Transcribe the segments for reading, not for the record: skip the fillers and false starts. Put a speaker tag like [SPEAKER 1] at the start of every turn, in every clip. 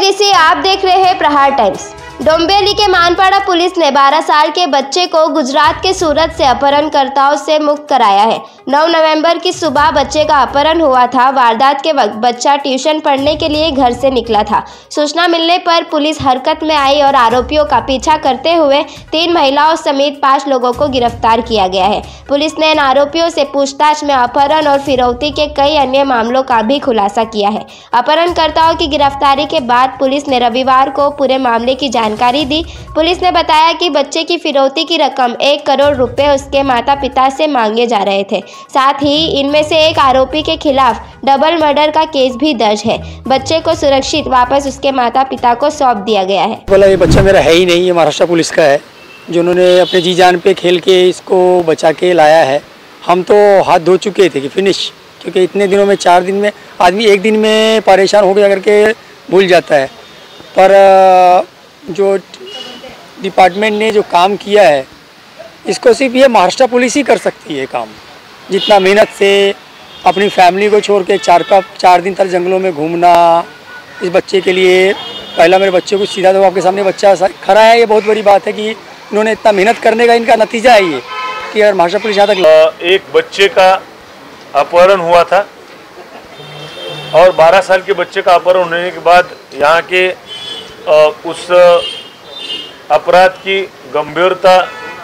[SPEAKER 1] DC, आप देख रहे हैं प्रहार टाइम्स। डोंबिवली के मानपाड़ा पुलिस ने 12 साल के बच्चे को गुजरात के सूरत से अपहरणकर्ताओं से मुक्त कराया है। 9 नवंबर की सुबह बच्चे का अपहरण हुआ था। वारदात के वक्त बच्चा ट्यूशन पढ़ने के लिए घर से निकला था। सूचना मिलने पर पुलिस हरकत में आई और आरोपियों का पीछा करते हुए 3 महिलाओं समेत 5 लोगों को गिरफ्तार किया गया है। पुलिस ने इन आरोपियों से पूछताछ में अपहरण और फिरौती के कई अन्य मामलों का भी खुलासा किया है। अपहरणकर्ताओं की गिरफ्तारी के बाद पुलिस ने रविवार को पूरे मामले की जानकारी दी। पुलिस ने बताया कि बच्चे की फिरौती की रकम 1 करोड़ रुपए उसके माता पिता से मांगे जा रहे थे। साथ ही इनमें से एक आरोपी के खिलाफ डबल मर्डर का केस भी दर्ज है। बच्चे को सुरक्षित वापस उसके माता पिता को सौंप दिया गया है।
[SPEAKER 2] बोला ये बच्चा मेरा है ही नहीं, ये महाराष्ट्र पुलिस का है, जिन्होंने अपने जी जान पे खेल के इसको बचा के लाया है। हम तो हाथ धो चुके थे कि फिनिश, क्योंकि इतने दिनों में 4 दिन में आदमी 1 दिन में परेशान हो गया करके भूल जाता है। पर जो डिपार्टमेंट ने जो काम किया है, इसको सिर्फ ये महाराष्ट्र पुलिस ही कर सकती है काम। जितना मेहनत से अपनी फैमिली को छोड़ के 4 दिन तक जंगलों में घूमना इस बच्चे के लिए, पहला मेरे बच्चे को सीधा तो आपके सामने बच्चा खड़ा है, ये बहुत बड़ी बात है कि इन्होंने इतना मेहनत करने का इनका नतीजा है ये कि अगर महाराष्ट्र पुलिस यहाँ तक
[SPEAKER 3] एक बच्चे का अपहरण हुआ था और 12 साल के बच्चे का अपहरण होने के बाद यहाँ के उस अपराध की गंभीरता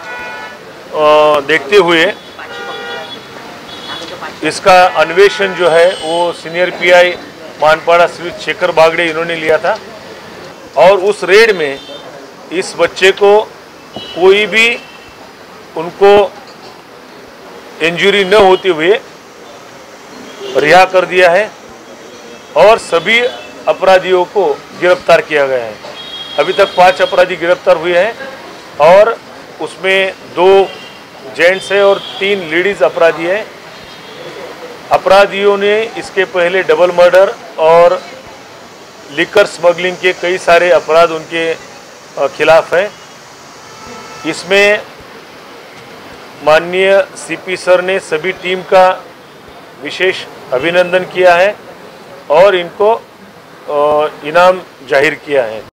[SPEAKER 3] देखते हुए इसका अन्वेषण जो है वो सीनियर पीआई मानपाड़ा श्री शेखर बागड़े इन्होंने लिया था और उस रेड में इस बच्चे को कोई भी उनको इंजरी न होते हुए रिहा कर दिया है और सभी अपराधियों को गिरफ्तार किया गया है। अभी तक 5 अपराधी गिरफ्तार हुए हैं और उसमें 2 जेंट्स है और 3 लेडीज अपराधी हैं। अपराधियों ने इसके पहले डबल मर्डर और लिकर स्मगलिंग के कई सारे अपराध उनके खिलाफ हैं। इसमें माननीय सीपी सर ने सभी टीम का विशेष अभिनंदन किया है और इनको इनाम जाहिर किया है।